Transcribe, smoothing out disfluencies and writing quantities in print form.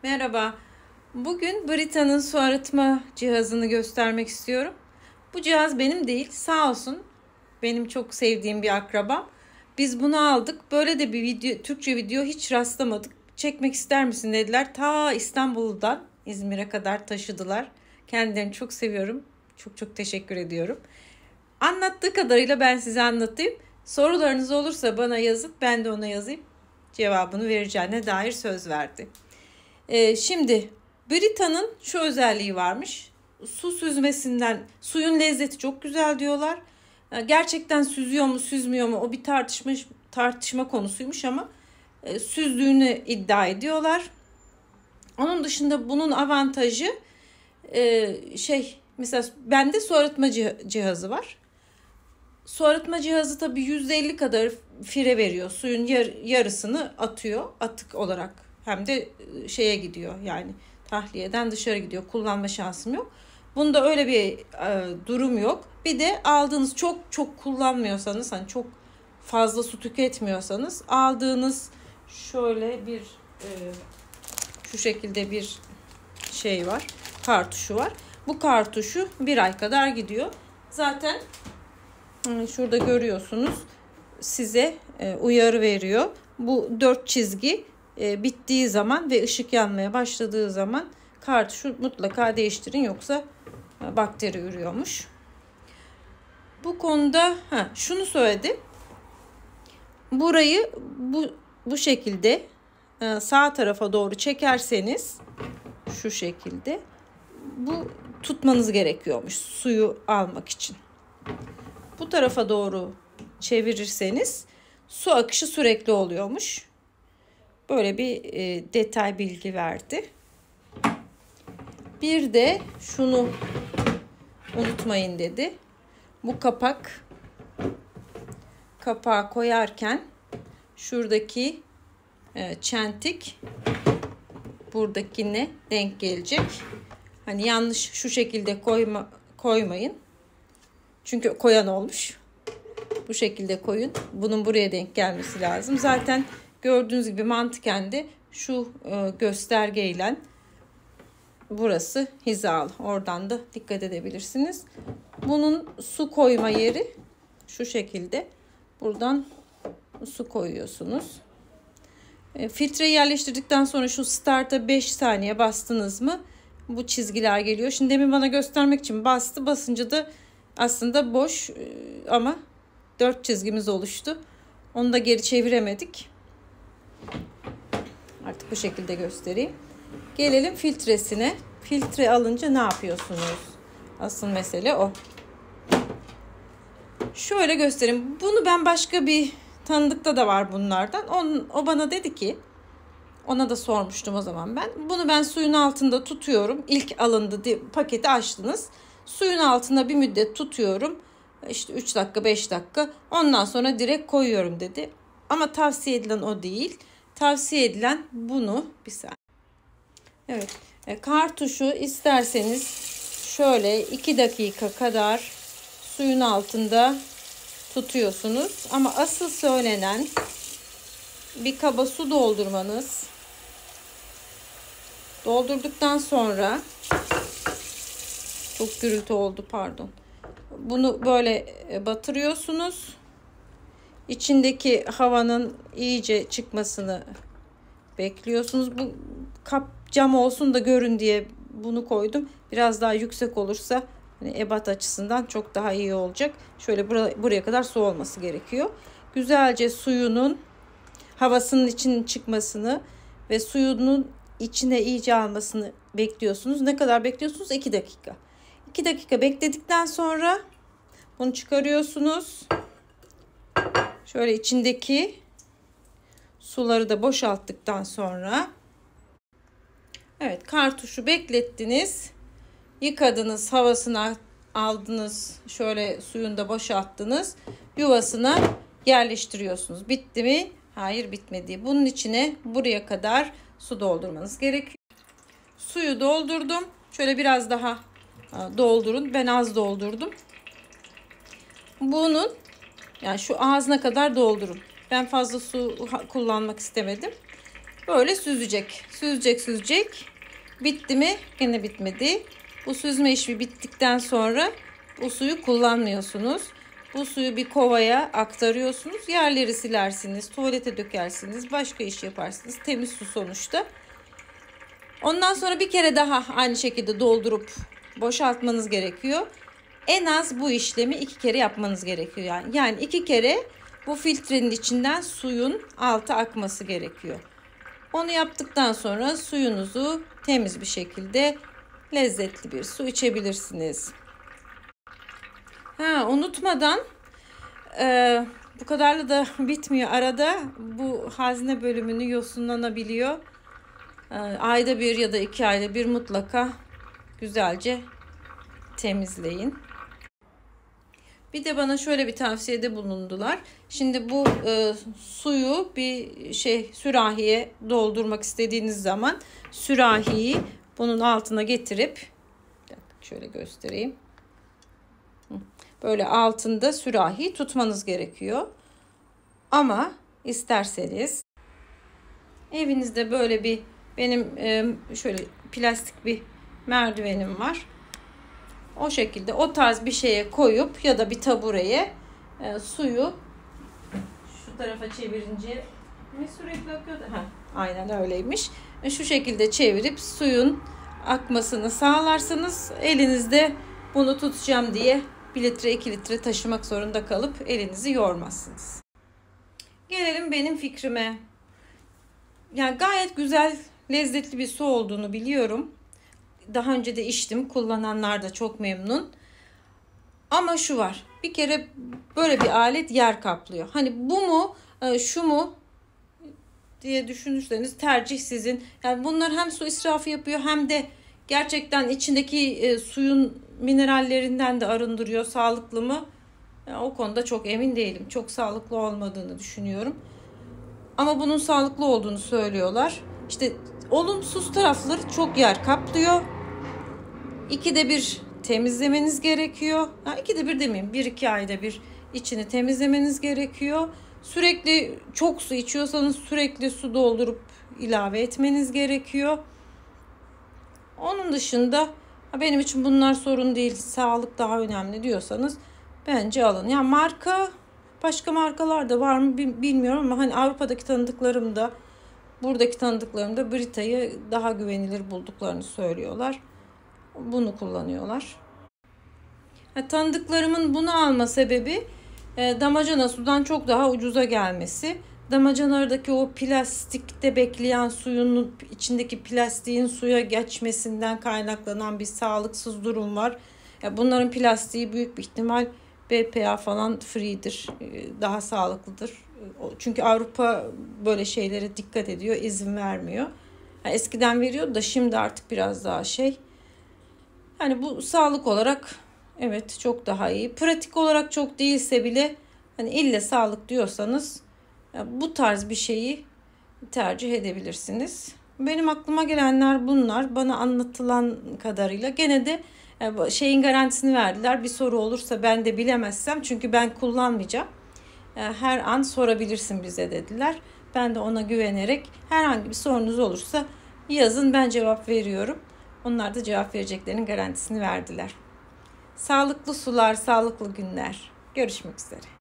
Merhaba. Bugün Brita'nın su arıtma cihazını göstermek istiyorum. Bu cihaz benim değil, sağ olsun. Benim çok sevdiğim bir akrabam. Biz bunu aldık. Böyle de bir video, Türkçe video hiç rastlamadık. Çekmek ister misin dediler. Ta İstanbul'dan İzmir'e kadar taşıdılar. Kendilerini çok seviyorum. Çok çok teşekkür ediyorum. Anlattığı kadarıyla ben size anlatayım. Sorularınız olursa bana yazın. Ben de ona yazayım. Cevabını vereceğine dair söz verdi. Şimdi Brita'nın şu özelliği varmış. Su süzmesinden suyun lezzeti çok güzel diyorlar. Gerçekten süzüyor mu süzmüyor mu o bir tartışma konusuymuş ama süzdüğünü iddia ediyorlar. Onun dışında bunun avantajı mesela bende su arıtma cihazı var. Su arıtma cihazı tabii %50 kadar fire veriyor. Suyun yarısını atıyor atık olarak. Hem de şeye gidiyor yani tahliyeden dışarı gidiyor. Kullanma şansım yok. Bunda öyle bir durum yok. Bir de aldığınız çok kullanmıyorsanız hani çok fazla su tüketmiyorsanız aldığınız şöyle bir şu şekilde bir şey var. Kartuşu var. Bu kartuşu bir ay kadar gidiyor. Zaten şurada görüyorsunuz size uyarı veriyor. Bu 4 çizgi bittiği zaman ve ışık yanmaya başladığı zaman kartuşu mutlaka değiştirin yoksa bakteri ürüyormuş. Bu konuda şunu söyledi. Burayı bu şekilde sağ tarafa doğru çekerseniz şu şekilde bu tutmanız gerekiyormuş suyu almak için. Bu tarafa doğru çevirirseniz su akışı sürekli oluyormuş. Böyle bir detay bilgi verdi. Bir de şunu unutmayın dedi. Bu kapağı koyarken şuradaki çentik buradakine denk gelecek. Hani yanlış şu şekilde koymayın. Çünkü koyan olmuş. Bu şekilde koyun. Bunun buraya denk gelmesi lazım. Zaten gördüğünüz gibi mantıken de şu göstergeyle burası hizalı. Oradan da dikkat edebilirsiniz. Bunun su koyma yeri şu şekilde. Buradan su koyuyorsunuz. Filtreyi yerleştirdikten sonra şu start'a 5 saniye bastınız mı bu çizgiler geliyor. Şimdi demin bana göstermek için basınca da aslında boş ama 4 çizgimiz oluştu. Onu da geri çeviremedik. Artık bu şekilde göstereyim. Gelelim filtresine. Filtre alınca ne yapıyorsunuz? Asıl mesele o. Şöyle göstereyim. Bunu ben başka bir tanıdıkta da var bunlardan. O bana dedi ki, ona da sormuştum o zaman ben. Bunu ben suyun altında tutuyorum. İlk alındı diye paketi açtınız. Suyun altında bir müddet tutuyorum. İşte 3 dakika 5 dakika. Ondan sonra direkt koyuyorum dedi. Ama tavsiye edilen o değil. Tavsiye edilen bunu bir saniye. Evet. Kartuşu isterseniz şöyle 2 dakika kadar suyun altında tutuyorsunuz. Ama asıl söylenen bir kaba su doldurmanız. Doldurduktan sonra çok gürültü oldu pardon. Bunu böyle batırıyorsunuz. İçindeki havanın iyice çıkmasını bekliyorsunuz. Bu kap cam olsun da görün diye bunu koydum. Biraz daha yüksek olursa hani ebat açısından çok daha iyi olacak. Şöyle buraya kadar su olması gerekiyor. Güzelce suyunun havasının içinin çıkmasını ve suyunun içine iyice almasını bekliyorsunuz. Ne kadar bekliyorsunuz? 2 dakika. 2 dakika bekledikten sonra bunu çıkarıyorsunuz. Şöyle içindeki suları da boşalttıktan sonra evet kartuşu beklettiniz. Yıkadınız, havasını aldınız. Şöyle suyunu da boşalttınız. Yuvasına yerleştiriyorsunuz. Bitti mi? Hayır, bitmedi. Bunun içine buraya kadar su doldurmanız gerekiyor. Suyu doldurdum. Şöyle biraz daha doldurun. Ben az doldurdum. Bunun yani şu ağzına kadar doldurun. Ben fazla su kullanmak istemedim. Böyle süzecek. Süzecek. Bitti mi? Yine bitmedi. Bu süzme işi bittikten sonra bu suyu kullanmıyorsunuz. Bu suyu bir kovaya aktarıyorsunuz. Yerleri silersiniz, tuvalete dökersiniz, başka iş yaparsınız. Temiz su sonuçta. Ondan sonra bir kere daha aynı şekilde doldurup boşaltmanız gerekiyor. En az bu işlemi 2 kere yapmanız gerekiyor. Yani 2 kere bu filtrenin içinden suyun altı akması gerekiyor. Onu yaptıktan sonra suyunuzu temiz bir şekilde lezzetli bir su içebilirsiniz. Unutmadan bu kadarla da bitmiyor. Arada bu hazne bölümünü yosunlanabiliyor. Ayda bir ya da 2 ayda bir mutlaka güzelce temizleyin. Bir de bana şöyle bir tavsiyede bulundular. Şimdi bu suyu bir sürahiye doldurmak istediğiniz zaman sürahiyi bunun altına getirip şöyle göstereyim. Böyle altında sürahiyi tutmanız gerekiyor. Ama isterseniz evinizde böyle bir benim şöyle plastik bir merdivenim var. O şekilde o tarz bir şeye koyup ya da bir tabureye suyu şu tarafa çevirince ne sürekli akıyordu? Aynen öyleymiş. Şu şekilde çevirip suyun akmasını sağlarsanız elinizde bunu tutacağım diye 1 litre 2 litre taşımak zorunda kalıp elinizi yormazsınız. Gelelim benim fikrime. Yani gayet güzel, lezzetli bir su olduğunu biliyorum. Daha önce de içtim. Kullananlar da çok memnun. Ama şu var. Bir kere böyle bir alet yer kaplıyor. Hani bu mu, şu mu diye düşünürseniz tercih sizin. Yani bunlar hem su israfı yapıyor hem de gerçekten içindeki suyun minerallerinden de arındırıyor. Sağlıklı mı? Yani o konuda çok emin değilim. Çok sağlıklı olmadığını düşünüyorum. Ama bunun sağlıklı olduğunu söylüyorlar. İşte olumsuz tarafları çok yer kaplıyor. 2'de 1 temizlemeniz gerekiyor. 2'de 1 demeyeyim. 1-2 ayda bir içini temizlemeniz gerekiyor. Sürekli çok su içiyorsanız sürekli su doldurup ilave etmeniz gerekiyor. Onun dışında benim için bunlar sorun değil. Sağlık daha önemli diyorsanız bence alın. Yani başka markalar da var mı bilmiyorum ama hani Avrupa'daki tanıdıklarım da buradaki tanıdıklarım da Brita'yı daha güvenilir bulduklarını söylüyorlar. Bunu kullanıyorlar. Tanıdıklarımın bunu alma sebebi damacana sudan çok daha ucuza gelmesi. Damacanadaki o plastikte bekleyen suyun içindeki plastiğin suya geçmesinden kaynaklanan bir sağlıksız durum var. Bunların plastiği büyük bir ihtimal BPA falan free'dir. Daha sağlıklıdır. Çünkü Avrupa böyle şeylere dikkat ediyor, izin vermiyor. Eskiden veriyordu da şimdi artık biraz daha Hani bu sağlık olarak evet çok daha iyi. Pratik olarak çok değilse bile hani ille sağlık diyorsanız bu tarz bir şeyi tercih edebilirsiniz. Benim aklıma gelenler bunlar. Bana anlatılan kadarıyla gene de şeyin garantisini verdiler. Bir soru olursa ben de bilemezsem çünkü ben kullanmayacağım. Her an sorabilirsin bize dediler. Ben de ona güvenerek herhangi bir sorunuz olursa yazın ben cevap veriyorum. Onlar da cevap vereceklerinin garantisini verdiler. Sağlıklı sular, sağlıklı günler. Görüşmek üzere.